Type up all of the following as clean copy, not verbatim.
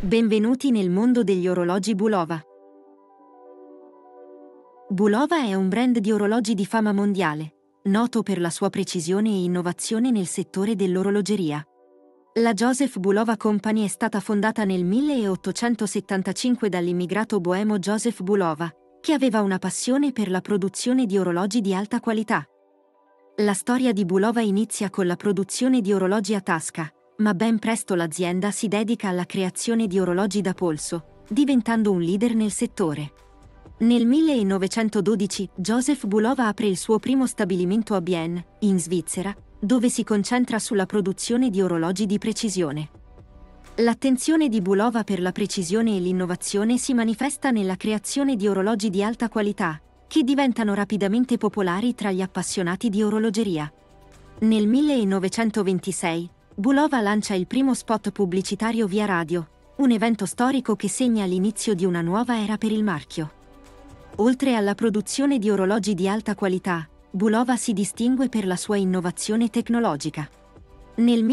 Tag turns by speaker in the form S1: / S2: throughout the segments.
S1: Benvenuti nel mondo degli orologi Bulova. Bulova è un brand di orologi di fama mondiale, noto per la sua precisione e innovazione nel settore dell'orologeria. La Joseph Bulova Company è stata fondata nel 1875 dall'immigrato boemo Joseph Bulova, che aveva una passione per la produzione di orologi di alta qualità. La storia di Bulova inizia con la produzione di orologi a tasca, ma ben presto l'azienda si dedica alla creazione di orologi da polso, diventando un leader nel settore. Nel 1912 Joseph Bulova apre il suo primo stabilimento a Bienne, in Svizzera, dove si concentra sulla produzione di orologi di precisione. L'attenzione di Bulova per la precisione e l'innovazione si manifesta nella creazione di orologi di alta qualità, che diventano rapidamente popolari tra gli appassionati di orologeria. Nel 1926, Bulova lancia il primo spot pubblicitario via radio, un evento storico che segna l'inizio di una nuova era per il marchio. Oltre alla produzione di orologi di alta qualità, Bulova si distingue per la sua innovazione tecnologica. Nel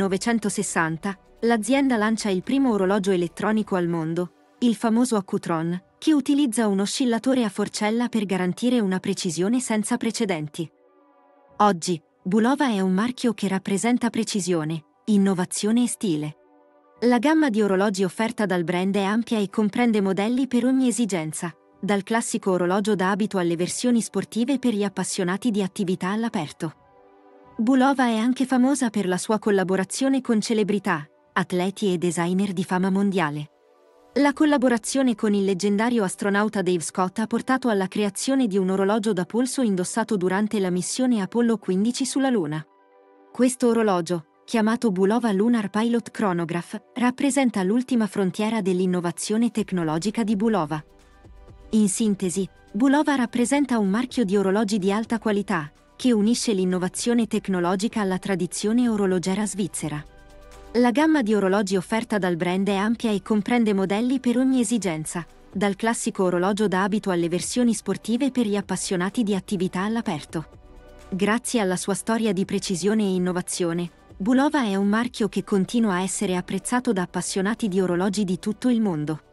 S1: 1960, l'azienda lancia il primo orologio elettronico al mondo, il famoso Accutron, che utilizza un oscillatore a forcella per garantire una precisione senza precedenti. Oggi, Bulova è un marchio che rappresenta precisione, innovazione e stile. La gamma di orologi offerta dal brand è ampia e comprende modelli per ogni esigenza, dal classico orologio da abito alle versioni sportive per gli appassionati di attività all'aperto. Bulova è anche famosa per la sua collaborazione con celebrità, atleti e designer di fama mondiale. La collaborazione con il leggendario astronauta Dave Scott ha portato alla creazione di un orologio da polso indossato durante la missione Apollo 15 sulla Luna. Questo orologio, chiamato Bulova Lunar Pilot Chronograph, rappresenta l'ultima frontiera dell'innovazione tecnologica di Bulova. In sintesi, Bulova rappresenta un marchio di orologi di alta qualità, che unisce l'innovazione tecnologica alla tradizione orologera svizzera. La gamma di orologi offerta dal brand è ampia e comprende modelli per ogni esigenza, dal classico orologio da abito alle versioni sportive per gli appassionati di attività all'aperto. Grazie alla sua storia di precisione e innovazione, Bulova è un marchio che continua a essere apprezzato da appassionati di orologi di tutto il mondo.